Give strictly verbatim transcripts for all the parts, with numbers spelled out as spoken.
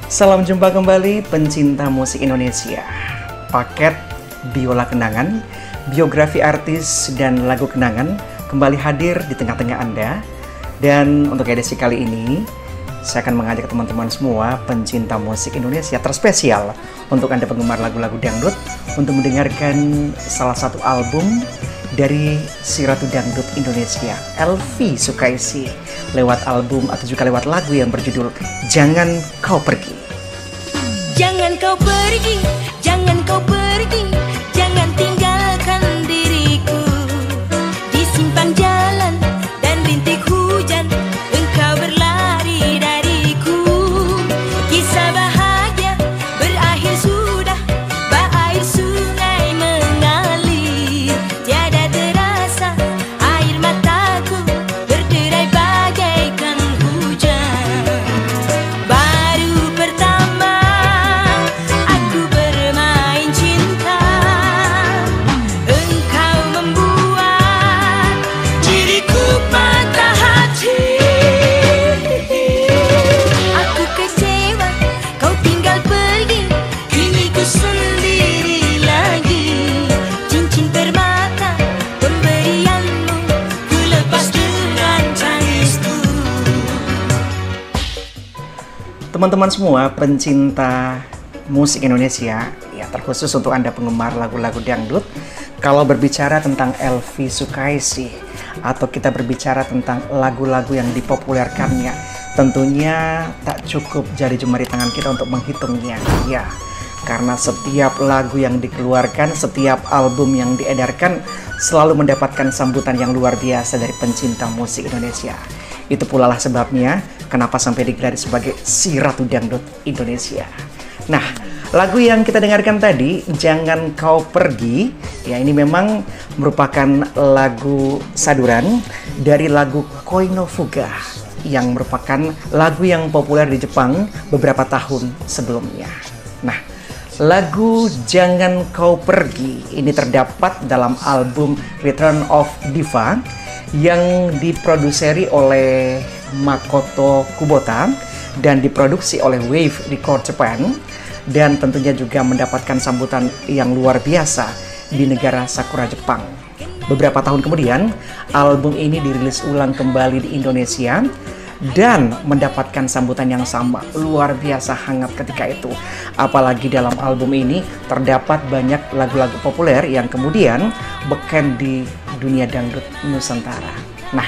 Salam jumpa kembali pencinta musik Indonesia. Paket biola kenangan, biografi artis dan lagu kenangan kembali hadir di tengah-tengah Anda. Dan untuk edisi kali ini, saya akan mengajak teman-teman semua pencinta musik Indonesia terspesial untuk Anda penggemar lagu-lagu dangdut untuk mendengarkan salah satu album dari si Ratu Dangdut Indonesia, Elvie Sukaesih, lewat album atau juga lewat lagu yang berjudul Jangan Kau Pergi. Jangan kau pergi, jangan kau pergi, jangan tinggalkan diriku. Di simpang jalan dan rintik hujan, engkau berlari dariku. Kisah bahagia berakhir sudah, berair sungai mengalir. Tiada terasa air mataku berderai bagaikan hujan. Baru pertama aku bermain cinta, engkau membuat diriku patah hati. Aku kecewa kau tinggal pergi, kini ku sendiri lagi. Cincin permata pemberianmu ku lepas dengan tangisku. Teman-teman semua pencinta musik Indonesia, ya terkhusus untuk Anda penggemar lagu-lagu dangdut, kalau berbicara tentang Elvie Sukaesih atau kita berbicara tentang lagu-lagu yang dipopulerkannya, tentunya tak cukup jari jemari tangan kita untuk menghitungnya. Ya, karena setiap lagu yang dikeluarkan, setiap album yang diedarkan selalu mendapatkan sambutan yang luar biasa dari pencinta musik Indonesia. Itu pula lah sebabnya kenapa sampai digelar sebagai si Ratu Dangdut Indonesia. Nah, lagu yang kita dengarkan tadi, Jangan Kau Pergi, ya ini memang merupakan lagu saduran dari lagu Koi no Fuga yang merupakan lagu yang populer di Jepang beberapa tahun sebelumnya. Nah, lagu Jangan Kau Pergi ini terdapat dalam album Return of Diva yang diproduseri oleh Makoto Kubota dan diproduksi oleh Wave Record Japan, dan tentunya juga mendapatkan sambutan yang luar biasa di negara Sakura Jepang. Beberapa tahun kemudian, album ini dirilis ulang kembali di Indonesia dan mendapatkan sambutan yang sama, luar biasa hangat ketika itu. Apalagi dalam album ini terdapat banyak lagu-lagu populer yang kemudian beken di dunia dangdut Nusantara. Nah,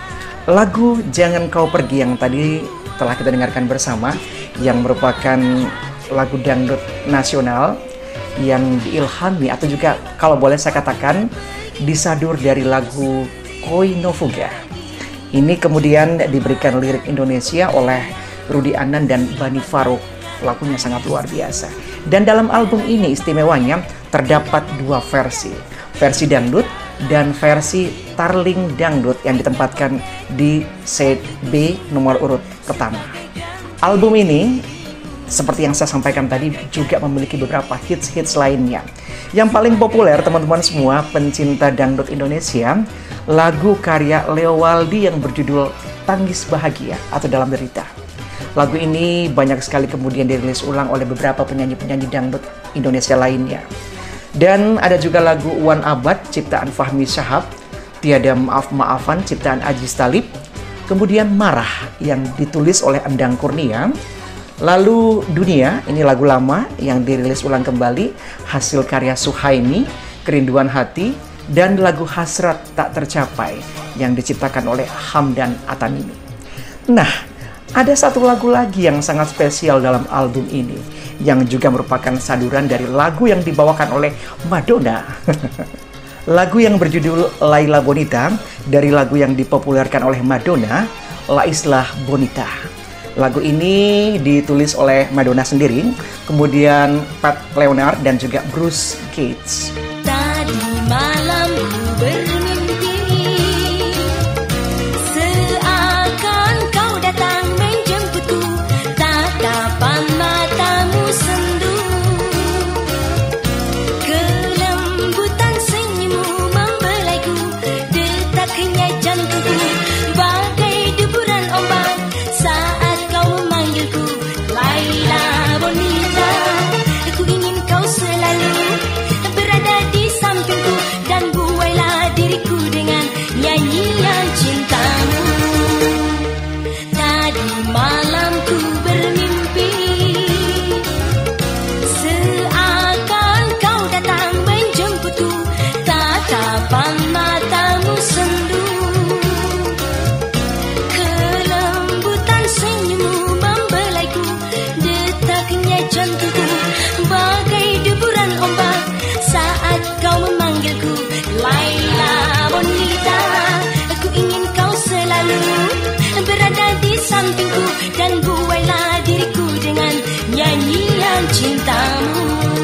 lagu Jangan Kau Pergi yang tadi telah kita dengarkan bersama, yang merupakan lagu dangdut nasional yang diilhami atau juga kalau boleh saya katakan disadur dari lagu Koi no Fuga. Ini kemudian diberikan lirik Indonesia oleh Rudy Anand dan Bani Farouk. Lagunya sangat luar biasa. Dan dalam album ini istimewanya terdapat dua versi. Versi dangdut dan versi Tarling Dangdut yang ditempatkan di side B nomor urut pertama. Album ini seperti yang saya sampaikan tadi juga memiliki beberapa hits-hits lainnya. Yang paling populer teman-teman semua pencinta dangdut Indonesia, lagu karya Leo Waldi yang berjudul Tangis Bahagia atau Dalam Derita. Lagu ini banyak sekali kemudian dirilis ulang oleh beberapa penyanyi-penyanyi dangdut Indonesia lainnya. Dan ada juga lagu Wan Abad ciptaan Fahmi Syahab, Tiada Maaf-Maafan ciptaan Ajis Talib, kemudian Marah yang ditulis oleh Endang Kurnia. Lalu Dunia, ini lagu lama yang dirilis ulang kembali, hasil karya Suhaimi, Kerinduan Hati, dan lagu Hasrat Tak Tercapai yang diciptakan oleh Hamdan Atamimi. Nah, ada satu lagu lagi yang sangat spesial dalam album ini, yang juga merupakan saduran dari lagu yang dibawakan oleh Madonna. Lagu yang berjudul Laila Bonita dari lagu yang dipopulerkan oleh Madonna, La Isla Bonita. Lagu ini ditulis oleh Madonna sendiri, kemudian Pat Leonard dan juga Bruce Gates. Tadi malam ku bermimpi, seakan kau datang menjemputku. Tatapan matamu sendu, kelembutan senyummu membelaiku. Detaknya jantungku bagai deburan ombak saat kau memanggilku, Laila. nyanyian cintamu. Tadi malam ku bermimpi, seakan kau datang menjemputku. Tatapan matamu sendu, kelembutan senyummu membelaiku. Detaknya jantungku bagai deburan ombak saat kau memanggilku. Laila Bonita, aku ingin kau selalu berada di sampingku, dan buailah diriku dengan nyanyian cintamu.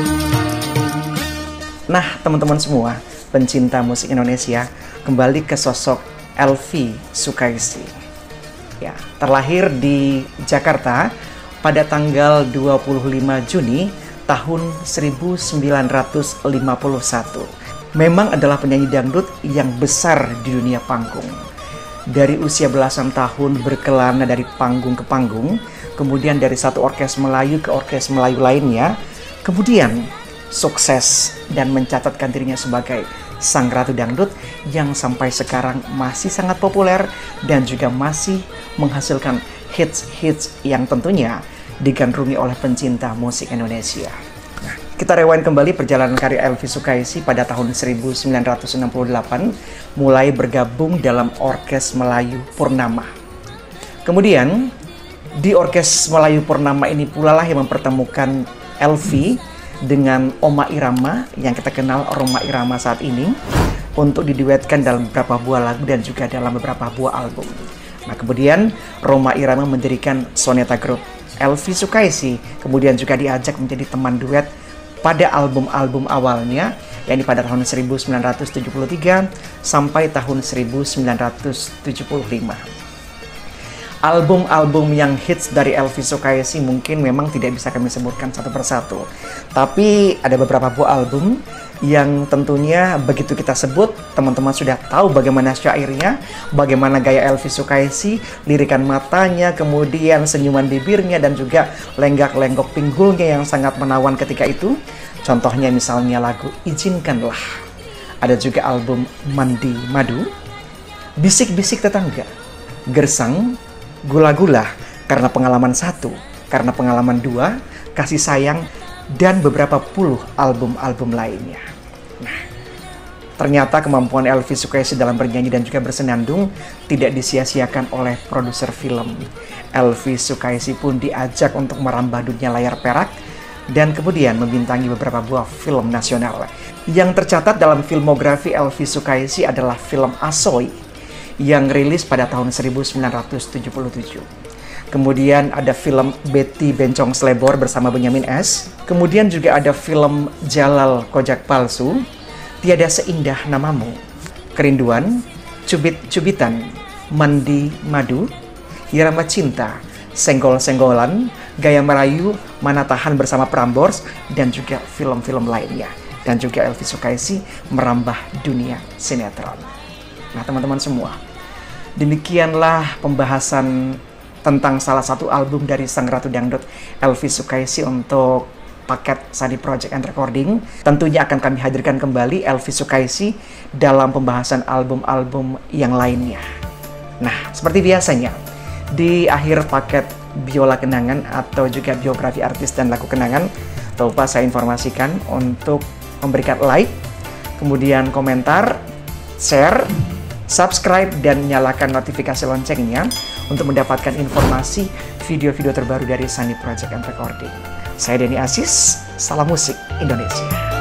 Nah, teman-teman semua, pencinta musik Indonesia, kembali ke sosok Elvie Sukaesih. Ya, terlahir di Jakarta pada tanggal dua puluh lima Juni tahun seribu sembilan ratus lima puluh satu. Memang adalah penyanyi dangdut yang besar di dunia panggung. Dari usia belasan tahun berkelana dari panggung ke panggung, kemudian dari satu orkes Melayu ke orkes Melayu lainnya, kemudian sukses dan mencatatkan dirinya sebagai sang ratu dangdut yang sampai sekarang masih sangat populer dan juga masih menghasilkan hits-hits yang tentunya digandrungi oleh pencinta musik Indonesia. Nah, kita rewind kembali perjalanan karir Elvie Sukaesih pada tahun seribu sembilan ratus enam puluh delapan, mulai bergabung dalam Orkes Melayu Purnama. Kemudian, di Orkes Melayu Purnama ini pula lah yang mempertemukan Elvie dengan Oma Irama yang kita kenal Rhoma Irama saat ini untuk diduetkan dalam beberapa buah lagu dan juga dalam beberapa buah album. Nah, kemudian Rhoma Irama mendirikan Soneta Group. Elvie Sukaesih kemudian juga diajak menjadi teman duet pada album-album awalnya, yakni pada tahun seribu sembilan ratus tujuh puluh tiga sampai tahun seribu sembilan ratus tujuh puluh lima. Album-album yang hits dari Elvie Sukaesih mungkin memang tidak bisa kami sebutkan satu persatu. Tapi ada beberapa buah album yang tentunya begitu kita sebut, teman-teman sudah tahu bagaimana syairnya, bagaimana gaya Elvie Sukaesih, lirikan matanya, kemudian senyuman bibirnya, dan juga lenggak-lenggok pinggulnya yang sangat menawan ketika itu. Contohnya misalnya lagu Izinkanlah. Ada juga album Mandi Madu, Bisik-bisik Tetangga, Gersang, Gula-gula, Karena Pengalaman Satu, Karena Pengalaman Dua, Kasih Sayang, dan beberapa puluh album-album lainnya. Nah, ternyata kemampuan Elvie Sukaesih dalam bernyanyi dan juga bersenandung tidak disia-siakan oleh produser film. Elvie Sukaesih pun diajak untuk merambah dunia layar perak dan kemudian membintangi beberapa buah film nasional. Yang tercatat dalam filmografi Elvie Sukaesih adalah film Asoy yang rilis pada tahun seribu sembilan ratus tujuh puluh tujuh. Kemudian ada film Betty Bencong Slebor bersama Benyamin S. Kemudian juga ada film Jalal Kojak Palsu, Tiada Seindah Namamu, Kerinduan, Cubit-cubitan, Mandi Madu, Irama Cinta, Senggol-senggolan, Gaya Merayu, Mana Tahan bersama Prambors, dan juga film-film lainnya. Dan juga Elvie Sukaesih merambah dunia sinetron. Nah, teman-teman semua, demikianlah pembahasan tentang salah satu album dari sang ratu dangdut Elvie Sukaesih untuk paket Sani Project and Recording. Tentunya akan kami hadirkan kembali Elvie Sukaesih dalam pembahasan album-album yang lainnya. Nah, seperti biasanya, di akhir paket Biola Kenangan atau juga biografi artis dan lagu kenangan, tak lupa saya informasikan untuk memberikan like, kemudian komentar, share, subscribe, dan nyalakan notifikasi loncengnya untuk mendapatkan informasi video-video terbaru dari Sani Project and Recording. Saya Denny Aziz, salam musik Indonesia.